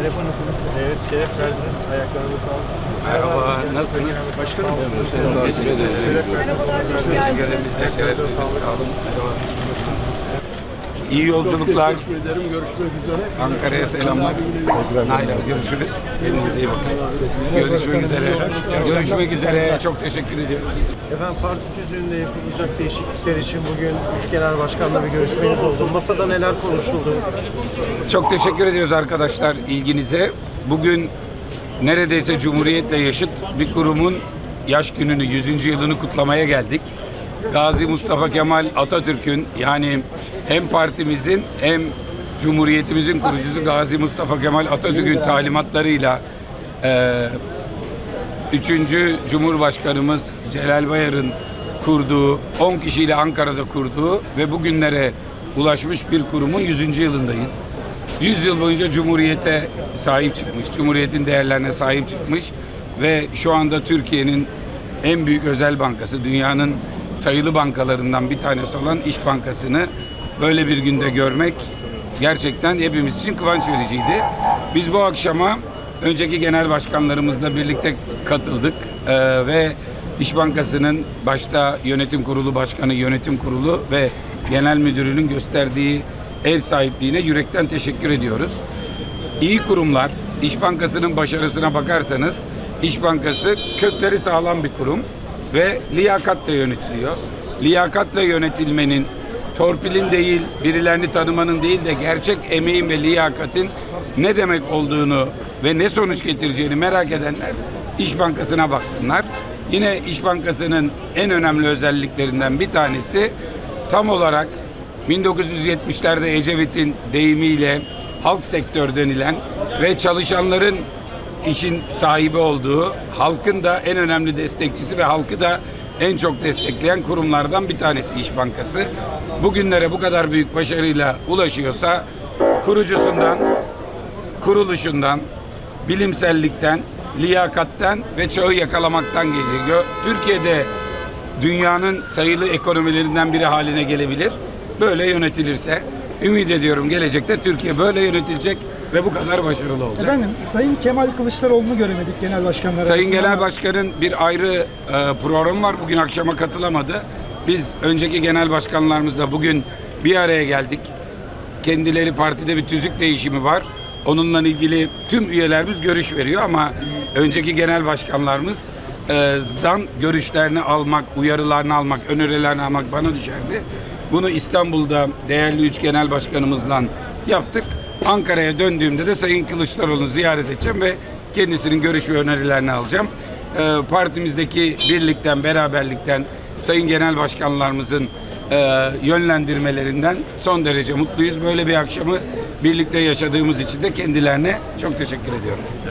Evet, şeref verdiniz. Ayaklarınıza sağlık. Merhaba, nasılsınız? Başkanım. Teşekkür ederiz. Merhabalar, hoş Teşekkür geldiniz. ederim. Biz de şeref duyduk. Sağ olun. Merhaba. İyi yolculuklar. Teşekkür ederim. Görüşmek üzere. Ankara'ya selamlar. Naila, görüşürüz. Kendinize iyi bakın. Görüşmek üzere. Görüşmek üzere. Çok teşekkür ediyoruz. Efendim parti tüzüğünde yapılacak değişiklikler için bugün 3 genel başkanla bir görüşmeniz oldu. Masada neler konuşuldu? Çok teşekkür ediyoruz arkadaşlar ilginize. Bugün neredeyse Cumhuriyet'le yaşıt bir kurumun yaş gününü, 100. yılını kutlamaya geldik. Gazi Mustafa Kemal Atatürk'ün, yani hem partimizin hem Cumhuriyetimizin kurucusu Gazi Mustafa Kemal Atatürk'ün talimatlarıyla 3. Cumhurbaşkanımız Celal Bayar'ın kurduğu, 10 kişiyle Ankara'da kurduğu ve bugünlere ulaşmış bir kurumun 100. yılındayız. 100 yıl boyunca Cumhuriyet'e sahip çıkmış, Cumhuriyet'in değerlerine sahip çıkmış ve şu anda Türkiye'nin en büyük özel bankası, dünyanın sayılı bankalarından bir tanesi olan İş Bankası'nı böyle bir günde görmek gerçekten hepimiz için kıvanç vericiydi. Biz bu akşama önceki genel başkanlarımızla birlikte katıldık ve İş Bankası'nın başta yönetim kurulu başkanı, yönetim kurulu ve genel müdürünün gösterdiği ev sahipliğine yürekten teşekkür ediyoruz. İyi kurumlar, İş Bankası'nın başarısına bakarsanız, İş Bankası kökleri sağlam bir kurum ve liyakatla yönetiliyor. Liyakatla yönetilmenin, torpilin değil, birilerini tanımanın değil de gerçek emeğin ve liyakatin ne demek olduğunu ve ne sonuç getireceğini merak edenler İş Bankası'na baksınlar. Yine İş Bankası'nın en önemli özelliklerinden bir tanesi tam olarak 1970'lerde Ecevit'in deyimiyle halk sektör denilen ve çalışanların işin sahibi olduğu, halkın da en önemli destekçisi ve halkı da en çok destekleyen kurumlardan bir tanesi İş Bankası. Bugünlere bu kadar büyük başarıyla ulaşıyorsa kurucusundan, kuruluşundan, bilimsellikten, liyakatten ve çağı yakalamaktan geliyor. Türkiye'de dünyanın sayılı ekonomilerinden biri haline gelebilir. Böyle yönetilirse ümit ediyorum gelecekte Türkiye böyle yönetilecek ve bu kadar başarılı olacak. Efendim, Sayın Kemal Kılıçdaroğlu'nu göremedik genel başkanlar Sayın arasında. Genel Başkan'ın bir ayrı programı var. Bugün akşama katılamadı. Biz önceki genel başkanlarımızla bugün bir araya geldik. Kendileri partide bir tüzük değişimi var. Onunla ilgili tüm üyelerimiz görüş veriyor ama önceki genel başkanlarımızdan görüşlerini almak, uyarılarını almak, önerilerini almak bana düşerdi. Bunu İstanbul'da değerli 3 genel başkanımızla yaptık. Ankara'ya döndüğümde de Sayın Kılıçdaroğlu'nu ziyaret edeceğim ve kendisinin görüş ve önerilerini alacağım. Partimizdeki birlikten, beraberlikten, Sayın Genel Başkanlarımızın yönlendirmelerinden son derece mutluyuz. Böyle bir akşamı birlikte yaşadığımız için de kendilerine çok teşekkür ediyorum.